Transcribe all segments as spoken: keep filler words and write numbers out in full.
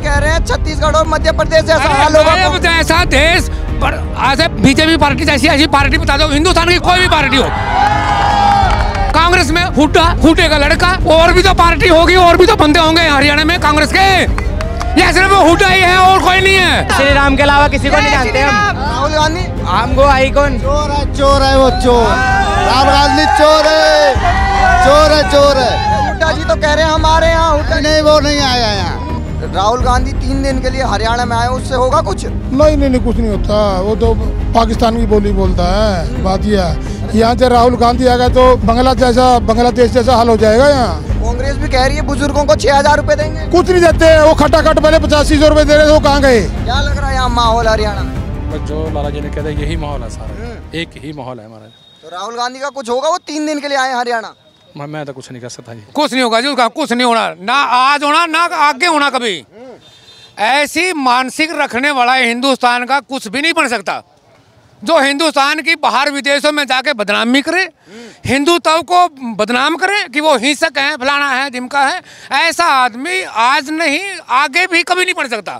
कह रहे हैं छत्तीसगढ़ और मध्य प्रदेश जैसा हाल होगा। ऐसा देश पर ऐसे बीजेपी पार्टी जैसी ऐसी पार्टी बता दो, हिंदुस्तान की कोई भी पार्टी हो, कांग्रेस में हुड्डा हुड्डे का लड़का, और भी तो पार्टी होगी और भी तो बंदे होंगे हरियाणा में कांग्रेस के, या सिर्फ हुड्डा ही है और कोई नहीं है। श्री राम के अलावा किसी को नहीं जानते हम। राहुल गांधी हमको आई कौन? चोर है, चोर है वो चोर। राहुल गांधी चोर है, चोर है, चोर है। हुड्डा जी तो कह रहे हैं हमारे यहाँ हुड्डा नहीं, वो नहीं आया यहाँ। राहुल गांधी तीन दिन के लिए हरियाणा में आए, उससे होगा कुछ? नहीं नहीं नहीं कुछ नहीं होता, वो तो पाकिस्तान की बोली बोलता है। बात यह है यहाँ से राहुल गांधी आएगा तो बांग्लादेश जैसा बांग्लादेश जैसा हाल हो जाएगा यहाँ। कांग्रेस भी कह रही है बुजुर्गों को छह हजार रूपए देंगे। कुछ नहीं देते, वो खटाखट पहले पचासी सौ रूपये दे रहे थे, वो कहाँ गए? क्या लग रहा है यहाँ माहौल हरियाणा में? जो लाला जी ने कहा यही माहौल है सारा, एक ही माहौल है हमारा। तो राहुल गांधी का कुछ होगा? वो तीन दिन के लिए आए हरियाणा। मैं तो कुछ नहीं कर सकता जी। कुछ नहीं होगा जी, उसका कुछ नहीं होना, ना आज होना ना आगे होना कभी। ऐसी मानसिक रखने वाला हिंदुस्तान का कुछ भी नहीं बन सकता, जो हिंदुस्तान की बाहर विदेशों में जाके बदनामी करे, हिंदुत्व को बदनाम करे कि वो हिंसक है, फलाना है, ढिमका है। ऐसा आदमी आज नहीं आगे भी कभी नहीं बन सकता,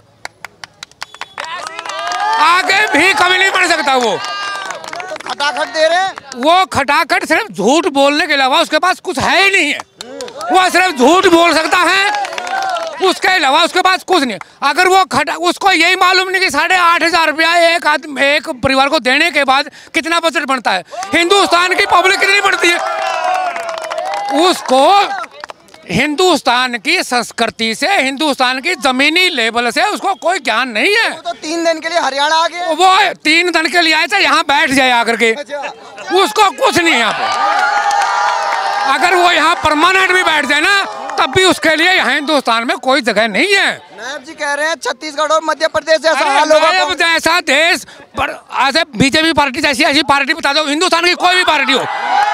आगे भी कभी नहीं बन सकता। वो खटाखट दे रहे हैं, वो खटाखट सिर्फ झूठ बोलने के अलावा उसके पास कुछ है ही नहीं है। वो सिर्फ झूठ बोल सकता है, उसके अलावा उसके पास कुछ नहीं। अगर वो खटा उसको यही मालूम नहीं कि साढ़े आठ हजार रुपया एक आदमी एक परिवार को देने के बाद कितना बजट बनता है, हिंदुस्तान की पब्लिक कितनी बढ़ती है, उसको हिंदुस्तान की संस्कृति से, हिंदुस्तान की जमीनी लेवल से उसको कोई ज्ञान नहीं है। वो तो तीन दिन के लिए हरियाणा आ गए। वो तीन दिन के लिए आए थे, यहाँ बैठ जाए आकर के, उसको कुछ नहीं यहाँ पे। अगर वो यहाँ परमानेंट भी बैठ जाए ना, तब भी उसके लिए यहाँ हिंदुस्तान में कोई जगह नहीं है। नायब जी कह रहे हैं छत्तीसगढ़ और मध्य प्रदेश जैसा हाल होगा। नायब जैसा देश पर ऐसे बीजेपी पार्टी जैसी ऐसी पार्टी बता दो, हिंदुस्तान की कोई भी पार्टी हो,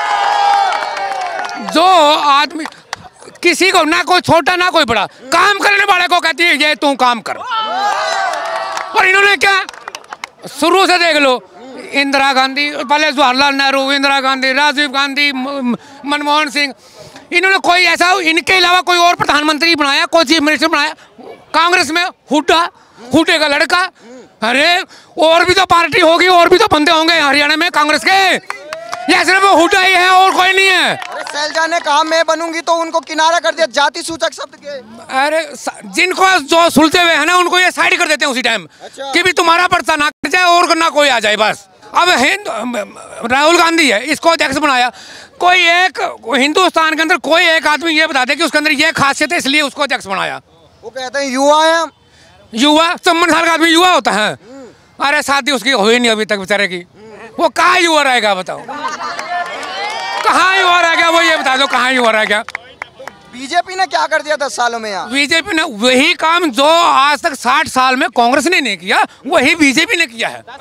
जो आदमी किसी को ना कोई छोटा ना कोई बड़ा काम करने वाले को कहती है ये तू काम कर। और इन्होंने क्या शुरू से देख लो, इंदिरा गांधी, पहले जवाहरलाल नेहरू, इंदिरा गांधी, राजीव गांधी, मनमोहन सिंह, इन्होंने कोई ऐसा इनके अलावा कोई और प्रधानमंत्री बनाया, कोई चीफ मिनिस्टर बनाया? कांग्रेस में हुड्डा हुड्डे का लड़का। अरे और भी तो पार्टी होगी और भी तो बंदे होंगे हरियाणा में कांग्रेस के, या सिर्फ हुड्डा ही है और कोई नहीं है। अरे सैलजा ने कहा मैं बनूंगी तो उनको किनारा कर दिया जाति सूचक शब्द के। अरे जिनको जो सुलझे हुए है ना उनको ये साइड कर देते हैं उसी टाइम। अच्छा। कि भी तुम्हारा पर्चा ना कट जाए और ना कोई आ जाए बस। अब हिंद राहुल गांधी है, इसको अध्यक्ष बनाया, कोई एक हिंदुस्तान के अंदर कोई एक आदमी ये बता दे कि उसके अंदर ये खासियत है इसलिए उसको अध्यक्ष बनाया। वो कहते हैं युवा है, युवा चौवन साल का आदमी युवा होता है? अरे शादी उसकी हुई नहीं अभी तक बेचारे की, वो कहाँ युवा रहेगा बताओ, कहाँ युवा रह गया? वो ये बता दो कहाँ युवा रह गया? बीजेपी ने क्या कर दिया दस सालों में यहाँ? बीजेपी ने वही काम जो आज तक साठ साल में कांग्रेस ने नहीं किया, वही बीजेपी ने किया है।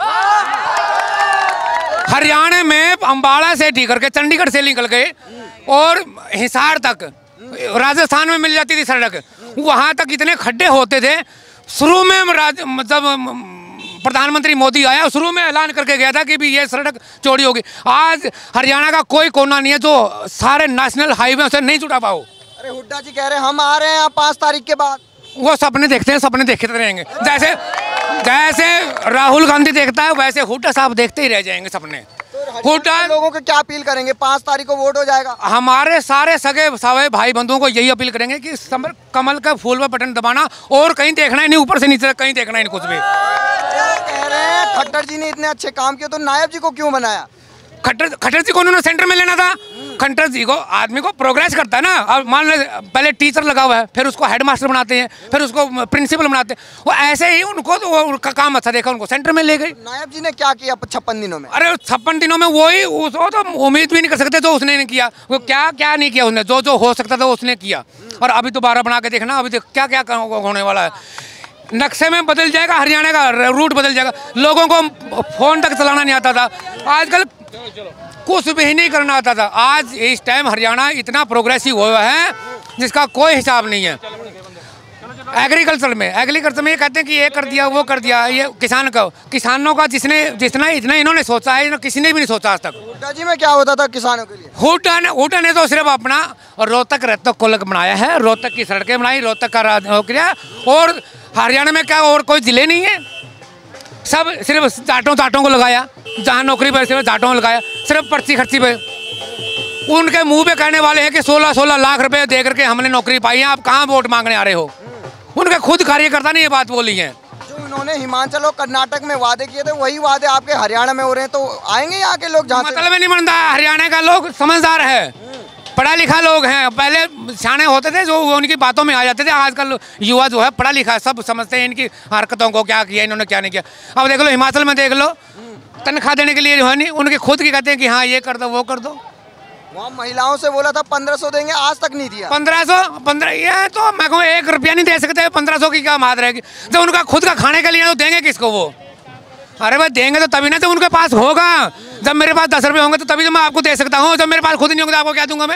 हरियाणा में अंबाला से ढीकर के चंडीगढ़ से निकल गए और हिसार तक, राजस्थान में मिल जाती थी सड़क, वहां तक इतने खड्डे होते थे। शुरू में मतलब प्रधानमंत्री मोदी आया, शुरू में ऐलान करके गया था कि भी ये सड़क चौड़ी होगी। आज हरियाणा का कोई कोना नहीं है जो सारे नेशनल हाईवे से नहीं जुड़ा पाओ। अरे हुड्डा जी कह रहे हैं हम आ रहे हैं पाँच तारीख के बाद। वो सपने देखते हैं, सपने देखते रहेंगे, जैसे जैसे राहुल गांधी देखता है वैसे हुड्डा साहब देखते ही रह जाएंगे सपने। हुड्डा लोगों को क्या अपील करेंगे? पाँच तारीख को वोट हो जाएगा। हमारे सारे सगे सवे भाई बंधुओं को यही अपील करेंगे कि समर कमल का फूल पर बटन दबाना और कहीं देखना ही नहीं, ऊपर से नीचे कहीं देखना ही नहीं कुछ भी। कह रहे हैं खट्टर जी ने इतने अच्छे काम किए तो नायब जी को क्यों बनाया? खट्टर खट्टर जी को उन्होंने सेंटर में लेना था। खट्टर जी को आदमी को प्रोग्रेस करता है ना, और मान लो पहले टीचर लगा हुआ है, फिर उसको हेडमास्टर बनाते हैं, फिर उसको प्रिंसिपल बनाते हैं, वो ऐसे ही उनको तो उनका काम अच्छा देखा, उनको सेंटर में ले गए। नायब जी ने क्या किया छप्पन दिनों में? अरे छप्पन दिनों में वही उसको तो उम्मीद भी नहीं कर सकते जो उसने नहीं किया। वो क्या क्या नहीं किया उसने, जो जो हो सकता था उसने किया। और अभी दोबारा बना के देखना, अभी क्या क्या होने वाला है। नक्शे में बदल जाएगा, हरियाणा का रूट बदल जाएगा। लोगों को फोन तक चलाना नहीं आता था, आजकल कुछ भी नहीं करना आता था। आज इस टाइम हरियाणा इतना प्रोग्रेसिव हुआ है जिसका कोई हिसाब नहीं है। एग्रीकल्चर में एग्रीकल्चर में ये कहते हैं कि ये कर दिया वो कर दिया, ये किसान का किसानों का जिसने जितना इतना इन्होंने सोचा है किसी ने भी नहीं सोचा आज तक। हुड्डा जी में क्या होता था किसानों के लिए? हुड्डा ने हुड्डा ने तो सिर्फ अपना रोहतक रोहतक को लग बनाया है, रोहतक की सड़कें बनाई, रोहतक का राज हो गया। और हरियाणा में क्या और कोई जिले नहीं है, सब सिर्फ जाटों ताटों को लगाया, जहाँ नौकरी पर सिर्फ जाटों को लगाया, सिर्फ पर्ची खर्ची पे। उनके मुंह पे कहने वाले हैं कि सोलह सोलह लाख रुपए दे करके हमने नौकरी पाई है, आप कहाँ वोट मांगने आ रहे हो? उनके खुद कार्यकर्ता ने ये बात बोली है। जो उन्होंने हिमाचल और कर्नाटक में वादे किए थे वही वादे आपके हरियाणा में हो रहे हैं, तो आएंगे यहाँ के लोग? जहाँ मतलब नहीं बनता, हरियाणा का लोग समझदार है, पढ़ा लिखा लोग हैं। पहले सियाने होते थे जो उनकी बातों में आ जाते थे, आजकल युवा जो है पढ़ा लिखा है, सब समझते हैं इनकी हरकतों को, क्या किया इन्होंने क्या नहीं किया। अब देख लो हिमाचल में देख लो, तनख्वाह देने के लिए जो है नहीं, उनके खुद की कहते हैं कि हाँ ये कर दो वो कर दो। वहाँ महिलाओं से बोला था पंद्रह सौ देंगे, आज तक नहीं दिया। पंद्रह सौ पंद्रह ये तो मैं कहूँ एक रुपया नहीं दे सकते, पंद्रह सौ की क्या बात रहेगी? जब उनका खुद का खाने के लिए तो देंगे किसको वो? अरे भाई देंगे तो तभी ना जब उनके पास होगा। जब मेरे पास दस रुपये होंगे तो तभी तो मैं आपको दे सकता हूँ, जब मेरे पास खुद नहीं होंगे तो आपको क्या दूंगा मैं?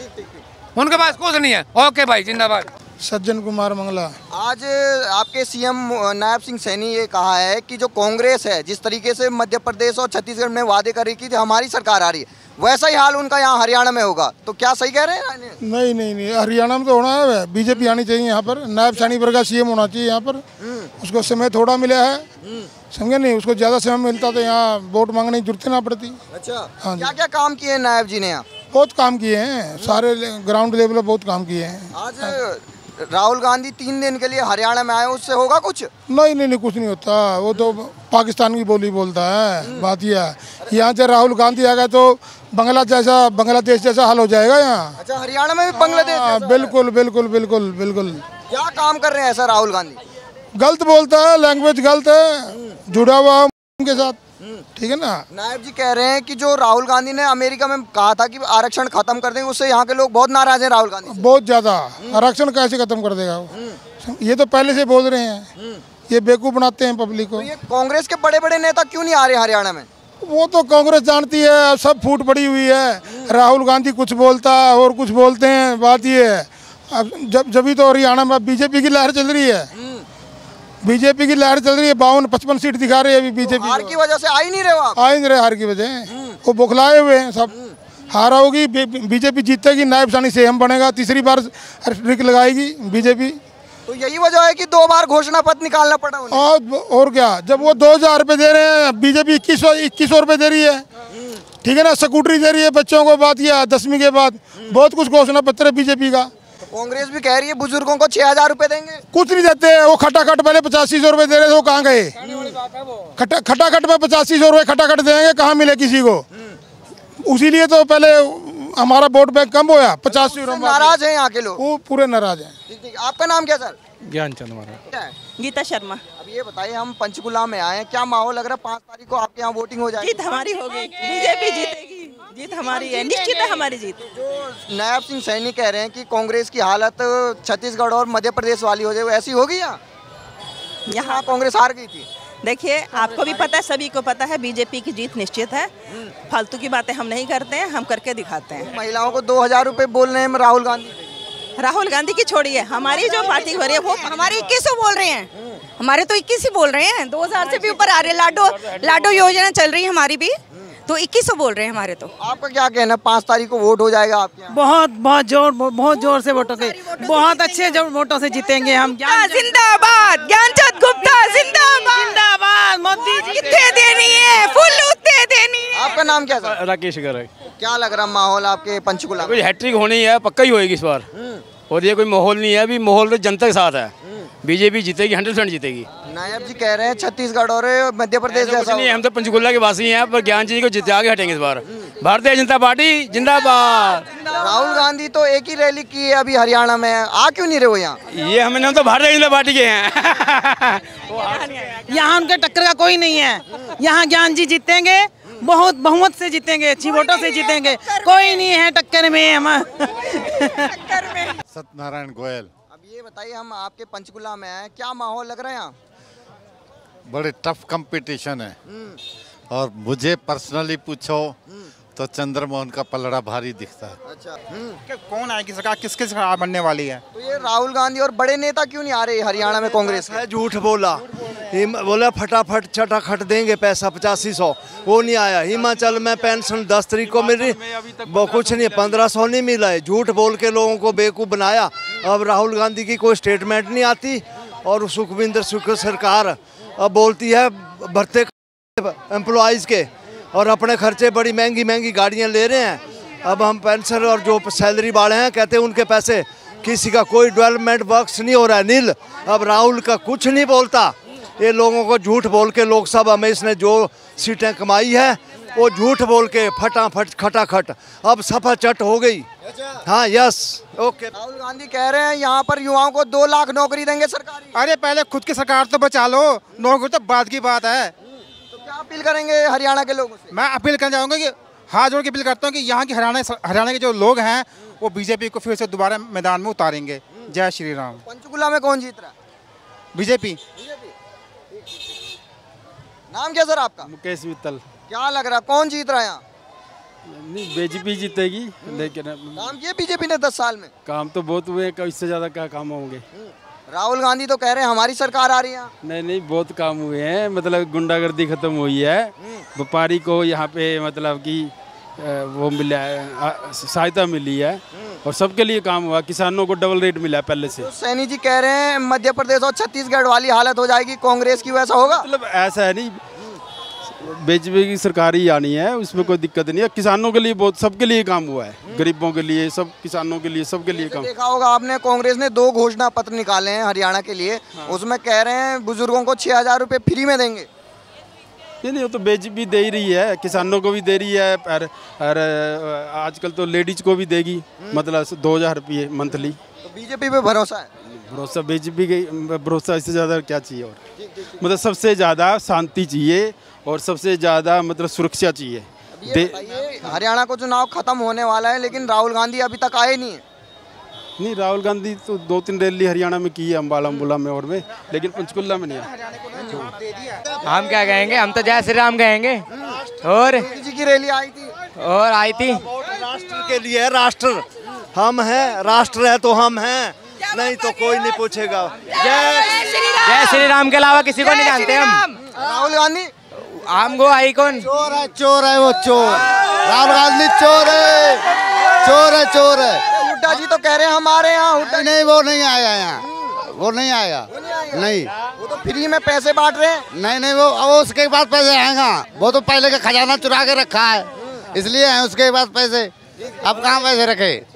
उनके पास कुछ नहीं है। ओके भाई, जिंदाबाद। सज्जन कुमार मंगला। आज आपके सीएम नायब सिंह सैनी ये कहा है कि जो कांग्रेस है जिस तरीके से मध्य प्रदेश और छत्तीसगढ़ में वादे कर रही कि हमारी सरकार आ रही है, वैसा ही हाल उनका यहाँ हरियाणा में होगा, तो क्या सही कह रहे हैं? नहीं नहीं नहीं, हरियाणा में तो होना है, बीजेपी आनी चाहिए यहाँ पर, नायब सैनी वर्ग सीएम होना चाहिए यहाँ पर। उसको समय थोड़ा मिला है, समझे नहीं, उसको ज्यादा समय मिलता तो यहाँ वोट मांगने की जरूरत ना पड़ती। अच्छा, हाँ क्या क्या काम किए नायब जी ने यहाँ? बहुत काम किए हैं, सारे ग्राउंड लेवल पर बहुत काम किए हैं। आज राहुल गांधी तीन दिन के लिए हरियाणा में आए, उससे होगा कुछ? नहीं नहीं नहीं, कुछ नहीं होता, वो तो पाकिस्तान की बोली बोलता है। बात यह है, यहाँ से राहुल गांधी आ गए तो बांग्ला जैसा बांग्लादेश जैसा हाल हो जाएगा यहाँ। अच्छा, हरियाणा में भी बांग्लादेश जैसा? बिल्कुल बिल्कुल बिल्कुल बिल्कुल। क्या काम कर रहे हैं ऐसा राहुल गांधी? गलत बोलता है, लैंग्वेज गलत है, जुड़ा हुआ उनके साथ, ठीक है ना। नायब जी कह रहे हैं कि जो राहुल गांधी ने अमेरिका में कहा था कि आरक्षण खत्म कर देंगे, उससे यहाँ के लोग बहुत नाराज हैं राहुल गांधी। बहुत ज्यादा। आरक्षण कैसे खत्म कर देगा वो? ये तो पहले से बोल रहे हैं, ये बेवकूफ बनाते हैं पब्लिक को। तो ये कांग्रेस के बड़े बड़े नेता क्यों नहीं आ रहे हरियाणा में? वो तो कांग्रेस जानती है, सब फूट पड़ी हुई है। राहुल गांधी कुछ बोलता है और कुछ बोलते हैं, बात ये है। अब जब जब भी तो हरियाणा में बीजेपी की लहर चल रही है, बीजेपी की लहर चल रही है, बावन पचपन सीट दिखा रही है अभी बीजेपी। हार की वजह से आ ही नहीं रहे हो आप? आ ही नहीं रहे हार की वजह, वो बौखलाए हुए हैं सब। हारा होगी, बीजेपी जीतेगी, नायब सैनी सीएम बनेगा, तीसरी बार ट्रिक लगाएगी बीजेपी। तो यही वजह है कि दो बार घोषणा पत्र निकालना पड़ा उन्हें। और, और क्या, जब वो दो हजार रुपये दे रहे हैं, बीजेपी इक्कीस सौ इक्कीस सौ रुपये दे रही है, ठीक है ना, स्कूटरी दे रही है बच्चों को, बात यह दसवीं के बाद बहुत कुछ घोषणा पत्र है बीजेपी का। कांग्रेस भी कह रही है बुजुर्गों को छह हजार रुपए देंगे। कुछ नहीं देते, वो खटाखट पहले पचासी सौ रुपए दे रहे थे, वो कहाँ गए? खटा खटाखट में पचासी सौ रुपए खटाखट देंगे, कहाँ मिले किसी को? उसीलिए तो पहले हमारा वोट बैंक कम होया, पचासी रुपए। नाराज है यहाँ के लोग, वो पूरे नाराज हैं। ठीक ठीक। आपका नाम क्या सर? ज्ञानचंद महाराज। क्या है? गीता शर्मा। अब ये बताइए, हम पंचकुला में आए हैं, क्या माहौल लग रहा है? पाँच तारीख को आपके यहाँ वोटिंग हो जाएगी? जीत हमारी होगी, बीजेपी जीतेगी, जीत हमारी है, निश्चित है हमारी जीत। जो नायब सिंह सैनी कह रहे हैं कि कांग्रेस की हालत छत्तीसगढ़ और मध्य प्रदेश वाली हो जाए, वो ऐसी होगी यहाँ? यहाँ कांग्रेस हार गई थी। देखिए, आपको भी पता है, सभी को पता है, बीजेपी की जीत निश्चित है। फालतू की बातें हम नहीं करते हैं, हम करके दिखाते हैं। महिलाओं को दो हजार रुपये बोल रहे हैं राहुल गांधी। राहुल गांधी की छोड़िए, हमारी जो पार्टी हो रही है वो हमारे इक्कीस सौ बोल रहे हैं, हमारे तो इक्कीस ही बोल रहे हैं, दो हजार से भी ऊपर आ रहे हैं। लाडो लाडो योजना चल रही है हमारी भी, तो इक्कीस सौ बोल रहे हैं हमारे तो। आपका क्या कहना है, पाँच तारीख को वोट हो जाएगा आपके यहाँ? बहुत बहुत जोर बहुत जोर से वोटों से, बहुत अच्छे वोटों से जीतेंगे हम। जिंदाबाद ज्ञानचंद गुप्ता, जिंदाबाद जिंदाबाद मोदी जी। कितने देनी है, फुल उतने देनी है। आपका नाम क्या सर? राकेश गर्ग। क्या लग रहा माहौल आपके पंचकुला में? कोई हैट्रिक होनी है, पक्का ही होएगी इस बार। और ये कोई माहौल नहीं है, अभी माहौल तो जनता के साथ है, बीजेपी जीतेगी, हंड्रेड परसेंट जीतेगी। नायब जी कह रहे हैं छत्तीसगढ़ और मध्य प्रदेश जैसा नहीं, हम तो पंचकुला के वासी हैं, पर ज्ञान जी को जिता के हटेंगे इस बार। भारतीय जनता पार्टी जिंदाबाद। राहुल गांधी तो एक ही रैली की है अभी हरियाणा में, आ क्यों नहीं रहे हो यहाँ? ये हमें हम तो भारतीय जनता पार्टी के हैं। यहाँ उनके टक्कर का कोई नहीं है, यहाँ ज्ञान जी जीतेंगे, बहुत बहुमत से जीतेंगे, अच्छी वोटों से जीतेंगे, कोई नहीं है टक्कर में हम। सत्यनारायण गोयल। अब ये बताइए, हम आपके पंचकुला में आए, क्या माहौल लग रहा है यहाँ? बड़े टफ कंपटीशन है, और मुझे पर्सनली पूछो तो चंद्रमोहन का पलड़ा भारी दिखता है। अच्छा कि कौन आएगी सरकार, किसकी सरकार बनने वाली है? तो ये राहुल गांधी और बड़े नेता क्यों नहीं आ रहे हरियाणा में कांग्रेस के? है झूठ बोला, हिम बोला फटाफट चटाखट देंगे पैसा पचासी सौ, वो नहीं आया। हिमाचल में पेंशन दस तारीख को मिल रही, वो कुछ नहीं, पंद्रह सौ नहीं मिला है। झूठ बोल के लोगों को बेवकूफ़ बनाया। अब राहुल गांधी की कोई स्टेटमेंट नहीं आती और सुखविंदर सुख सरकार अब बोलती है भर्ते एम्प्लॉयज़ के और अपने खर्चे बड़ी महंगी महंगी गाड़ियाँ ले रहे हैं। अब हम पेंशन और जो सैलरी वाले हैं कहते हैं उनके पैसे, किसी का कोई डेवलपमेंट वर्क्स नहीं हो रहा है, नील। अब राहुल का कुछ नहीं बोलता, ये लोगों को झूठ बोल के लोकसभा में इसने जो सीटें कमाई है वो झूठ बोल के फटाफट खटाखट अब सफा चट हो गई। हाँ यस ओके। राहुल गांधी कह रहे हैं यहाँ पर युवाओं को दो लाख नौकरी देंगे सरकारी। अरे पहले खुद की सरकार तो बचा लो, नौकरी तो बाद की बात है। तो क्या अपील करेंगे हरियाणा के लोगों से? मैं अपील करना चाहूँगा कि हाथ जोड़ के अपील करता हूँ कि यहाँ की हरियाणा हरियाणा के जो लोग हैं वो बीजेपी को फिर से दोबारा मैदान में उतारेंगे। जय श्री राम। पंचकुला में कौन जीत रहा है? बीजेपी। नाम क्या सर आपका? मुकेश मित्तल। क्या लग रहा है कौन जीत रहा है यहाँ? नहीं बीजेपी जीतेगी, लेकिन काम किए बीजेपी ने दस साल में? काम तो बहुत हुए, इससे ज़्यादा क्या काम होंगे। राहुल गांधी तो कह रहे हैं हमारी सरकार आ रही है। नहीं नहीं बहुत काम हुए हैं, मतलब गुंडागर्दी खत्म हुई है। व्यापारी को यहाँ पे मतलब कि वो मिला है, सहायता मिली है और सबके लिए काम हुआ। किसानों को डबल रेट मिला है पहले से। तो सैनी जी कह रहे हैं मध्य प्रदेश और छत्तीसगढ़ वाली हालत हो जाएगी कांग्रेस की, वैसा होगा? मतलब ऐसा है नहीं, बीजेपी की सरकार ही आनी है, उसमें कोई दिक्कत नहीं है। किसानों के लिए बहुत, सबके लिए काम हुआ है, गरीबों के लिए, सब किसानों के लिए, सबके लिए काम। देखा होगा आपने कांग्रेस ने दो घोषणा पत्र निकाले हैं हरियाणा के लिए। हाँ। उसमें कह रहे हैं बुजुर्गों को छह हजार रुपये फ्री में देंगे। नहीं नहीं वो तो बीजेपी दे ही रही है, किसानों को भी दे रही है और, और आजकल तो लेडीज को भी देगी, मतलब दो हजार रुपये मंथली। तो बीजेपी पे भरोसा है? भरोसा बीजेपी के भरोसा, इससे ज़्यादा क्या चाहिए? और मतलब सबसे ज़्यादा शांति चाहिए और सबसे ज़्यादा मतलब सुरक्षा चाहिए। हरियाणा को चुनाव खत्म होने वाला है लेकिन राहुल गांधी अभी तक आए नहीं है। नहीं राहुल गांधी तो दो तीन रैली हरियाणा में की है, अम्बाला अम्बुला में और में, लेकिन पंचकुला में नहीं है। हम क्या कहेंगे, हम तो जय श्री राम कहेंगे। और जी की रैली आई थी और आई थी राष्ट्र के लिए, राष्ट्र हम हैं, राष्ट्र है तो हम हैं, नहीं तो कोई नहीं पूछेगा। जय जय श्री राम के अलावा किसी को नहीं जानते हम। राहुल गांधी हमको आई कौन? चोर है, चोर है वो चोर। राहुल गांधी चोर है, चोर है, चोर है। हुड्डा जी तो कह रहे हैं हमारे यहाँ। नहीं, नहीं वो नहीं आया यहाँ, वो नहीं आया, नहीं। वो तो फ्री में पैसे बांट रहे हैं। नहीं नहीं वो वो उसके बाद पैसे आएगा, वो तो पहले का खजाना चुरा के रखा है इसलिए है उसके बाद पैसे। अब कहाँ पैसे रखे?